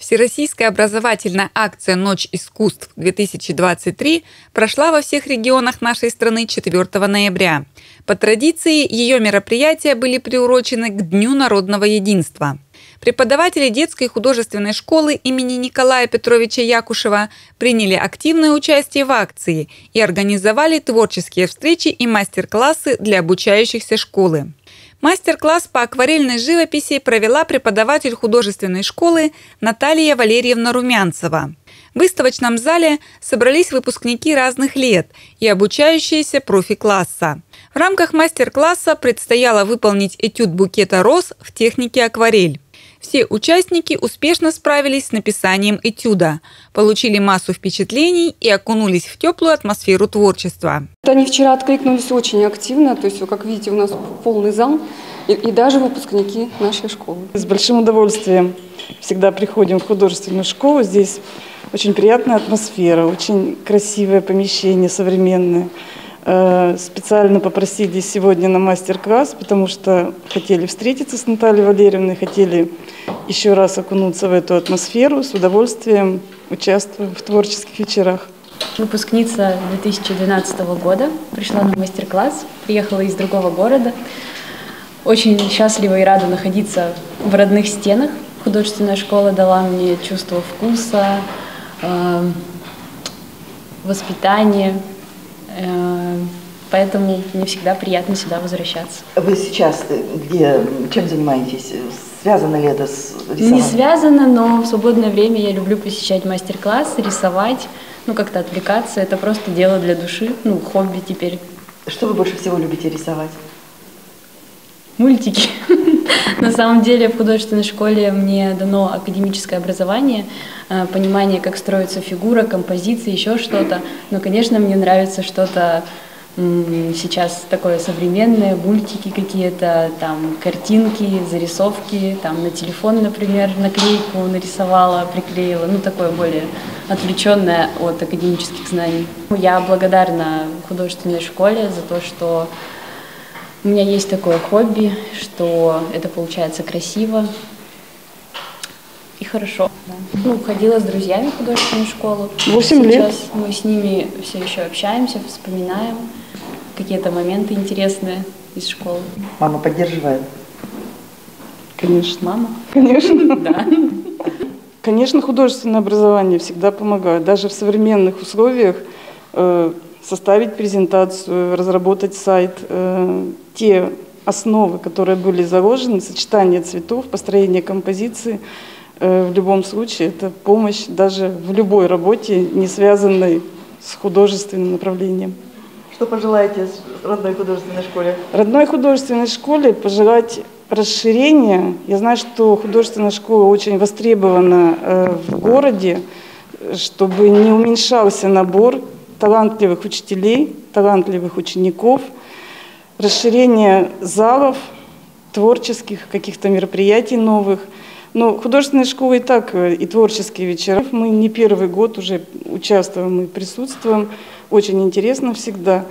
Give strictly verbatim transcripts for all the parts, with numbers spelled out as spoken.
Всероссийская образовательная акция «Ночь искусств-две тысячи двадцать три» прошла во всех регионах нашей страны четвёртого ноября. По традиции, ее мероприятия были приурочены к Дню народного единства. Преподаватели детской художественной школы имени Николая Петровича Якушева приняли активное участие в акции и организовали творческие встречи и мастер-классы для обучающихся школы. Мастер-класс по акварельной живописи провела преподаватель художественной школы Наталья Валерьевна Румянцева. В выставочном зале собрались выпускники разных лет и обучающиеся профи-класса. В рамках мастер-класса предстояло выполнить этюд букета роз в технике акварель. Все участники успешно справились с написанием этюда, получили массу впечатлений и окунулись в теплую атмосферу творчества. Они вчера откликнулись очень активно, то есть, как видите, у нас полный зал, и, и даже выпускники нашей школы. С большим удовольствием всегда приходим в художественную школу. Здесь очень приятная атмосфера, очень красивое помещение, современное. Специально попросили сегодня на мастер-класс, потому что хотели встретиться с Натальей Валерьевной, хотели еще раз окунуться в эту атмосферу. С удовольствием участвую в творческих вечерах. Выпускница две тысячи двенадцатого года, пришла на мастер-класс, приехала из другого города. Очень счастлива и рада находиться в родных стенах. Художественная школа дала мне чувство вкуса, э, воспитания. Поэтому мне всегда приятно сюда возвращаться. Вы сейчас где, чем занимаетесь? Связано ли это с рисованием? Не связано, но в свободное время я люблю посещать мастер-классы, рисовать, ну как-то отвлекаться. Это просто дело для души, ну хобби теперь. Что вы больше всего любите рисовать? Мультики. На самом деле в художественной школе мне дано академическое образование, понимание, как строится фигура, композиция, еще что-то. Но, конечно, мне нравится что-то сейчас такое современное, мультики какие-то, там картинки, зарисовки, там на телефон, например, наклейку нарисовала, приклеила, ну такое более отвлеченное от академических знаний. Я благодарна художественной школе за то, что у меня есть такое хобби, что это получается красиво и хорошо. Да. Ну, ходила с друзьями в художественную школу. Восемь лет. Сейчас мы с ними все еще общаемся, вспоминаем какие-то моменты интересные из школы. Мама поддерживает? Конечно. Мама? Конечно. Да. Конечно, художественное образование всегда помогает. Даже в современных условиях э, составить презентацию, разработать сайт, э, те основы, которые были заложены, сочетание цветов, построение композиции, э, в любом случае это помощь даже в любой работе, не связанной с художественным направлением. Что пожелаете родной художественной школе? Родной художественной школе пожелать расширения. Я знаю, что художественная школа очень востребована э, в городе, чтобы не уменьшался набор талантливых учителей, талантливых учеников, расширение залов, творческих каких-то мероприятий новых. Но художественная школа и так, и творческие вечера. Мы не первый год уже участвуем и присутствуем. Очень интересно всегда.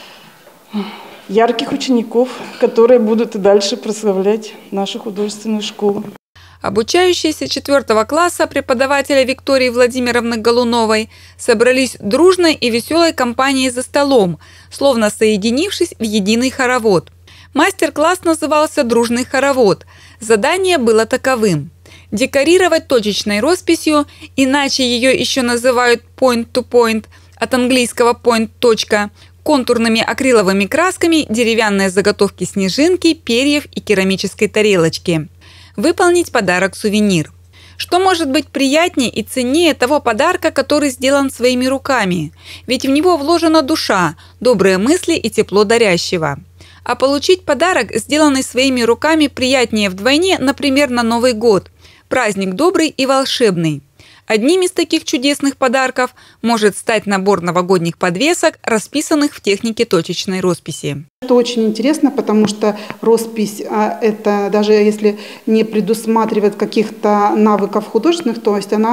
Ярких учеников, которые будут и дальше прославлять нашу художественную школу. Обучающиеся четвертого класса преподавателя Виктории Владимировны Голуновой собрались дружной и веселой компанией за столом, словно соединившись в единый хоровод. Мастер-класс назывался «Дружный хоровод». Задание было таковым – декорировать точечной росписью, иначе ее еще называют point-to-point, от английского point – точка, контурными акриловыми красками деревянные заготовки снежинки, перьев и керамической тарелочки. Выполнить подарок-сувенир. Что может быть приятнее и ценнее того подарка, который сделан своими руками? Ведь в него вложена душа, добрые мысли и тепло дарящего. А получить подарок, сделанный своими руками, приятнее вдвойне, например, на Новый год. Праздник добрый и волшебный. Одним из таких чудесных подарков может стать набор новогодних подвесок, расписанных в технике точечной росписи. Это очень интересно, потому что роспись, это даже если не предусматривает каких-то навыков художественных, то есть она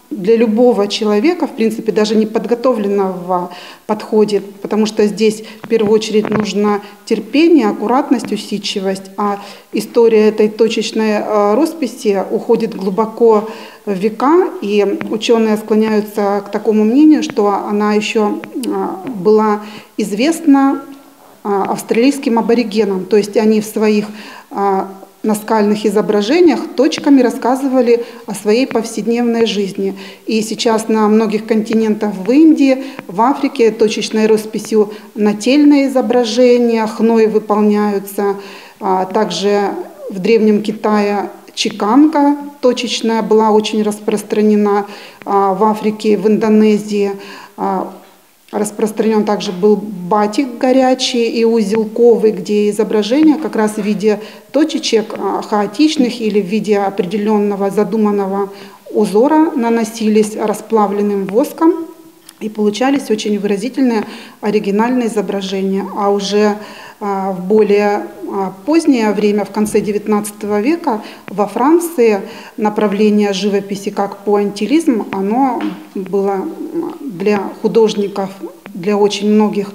для любого человека, в принципе, даже неподготовленного, подходит, потому что здесь в первую очередь нужно терпение, аккуратность, усидчивость, а история этой точечной росписи уходит глубоко в века, и ученые склоняются к такому мнению, что она еще была известна австралийским аборигенам, то есть они в своих наскальных изображениях точками рассказывали о своей повседневной жизни. И сейчас на многих континентах в Индии, в Африке точечной росписью нательные изображения, хной выполняются. Также в Древнем Китае чеканка точечная была очень распространена, в Африке, в Индонезии. Распространен также был батик горячий и узелковый, где изображения как раз в виде точечек хаотичных или в виде определенного задуманного узора наносились расплавленным воском и получались очень выразительные оригинальные изображения. А уже в более позднее время, в конце девятнадцатого века, во Франции направление живописи как пуантилизм, оно было для художников, для очень многих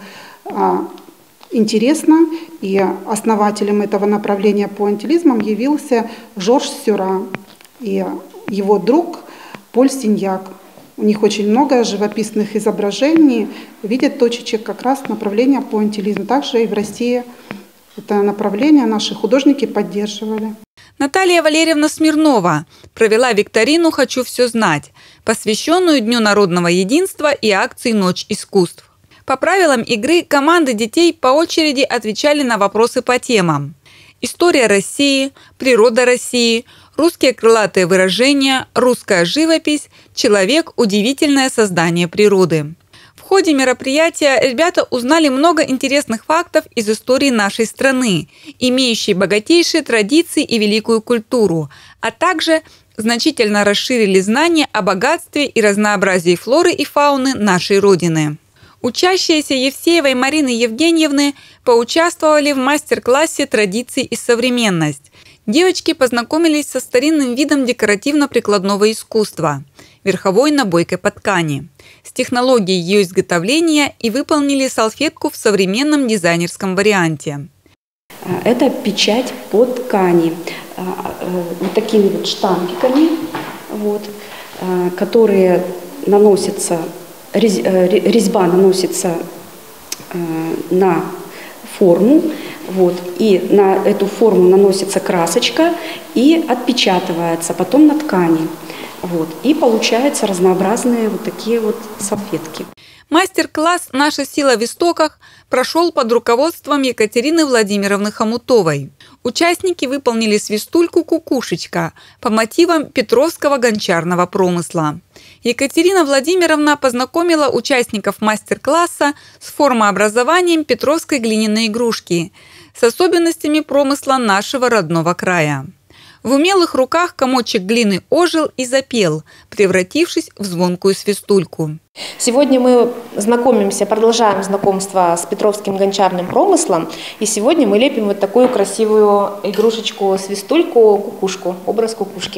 интересно. И основателем этого направления пуантилизмом явился Жорж Сюра и его друг Поль Синьяк. У них очень много живописных изображений, видят точечек как раз направления пуантилизм. Также и в России это направление наши художники поддерживали. Наталья Валерьевна Смирнова провела викторину «Хочу все знать», посвященную Дню народного единства и акции «Ночь искусств». По правилам игры команды детей по очереди отвечали на вопросы по темам: история России, природа России, русские крылатые выражения, русская живопись, человек – удивительное создание природы. В ходе мероприятия ребята узнали много интересных фактов из истории нашей страны, имеющей богатейшие традиции и великую культуру, а также значительно расширили знания о богатстве и разнообразии флоры и фауны нашей Родины. Учащиеся Евсеевой Марины Евгеньевны поучаствовали в мастер-классе «Традиции и современность». Девочки познакомились со старинным видом декоративно-прикладного искусства – верховой набойкой по ткани, с технологией ее изготовления и выполнили салфетку в современном дизайнерском варианте. Это печать по ткани, вот такими вот штампиками, вот, которые наносятся, резьба наносится на форму, вот, и на эту форму наносится красочка и отпечатывается потом на ткани. Вот, и получаются разнообразные вот такие вот салфетки. Мастер-класс «Наша сила в истоках» прошел под руководством Екатерины Владимировны Хомутовой. Участники выполнили свистульку «Кукушечка» по мотивам петровского гончарного промысла. Екатерина Владимировна познакомила участников мастер-класса с формообразованием петровской глиняной игрушки, с особенностями промысла нашего родного края. В умелых руках комочек глины ожил и запел, превратившись в звонкую свистульку. Сегодня мы знакомимся, продолжаем знакомство с петровским гончарным промыслом. И сегодня мы лепим вот такую красивую игрушечку-свистульку, кукушку, образ кукушки.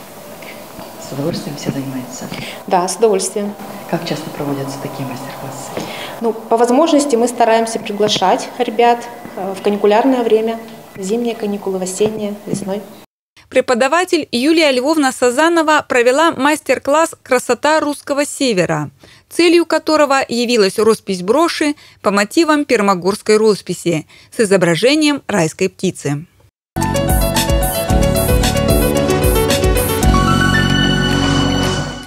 С удовольствием все занимаются? Да, с удовольствием. Как часто проводятся такие мастер-классы? Ну, по возможности мы стараемся приглашать ребят в каникулярное время, зимние каникулы, в осенние, весной. Преподаватель Юлия Львовна Сазанова провела мастер-класс «Красота русского севера», целью которого явилась роспись броши по мотивам пермогорской росписи с изображением райской птицы.